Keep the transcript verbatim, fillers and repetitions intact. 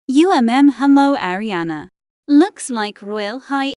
U M M Hello Ariana. Looks like Royal High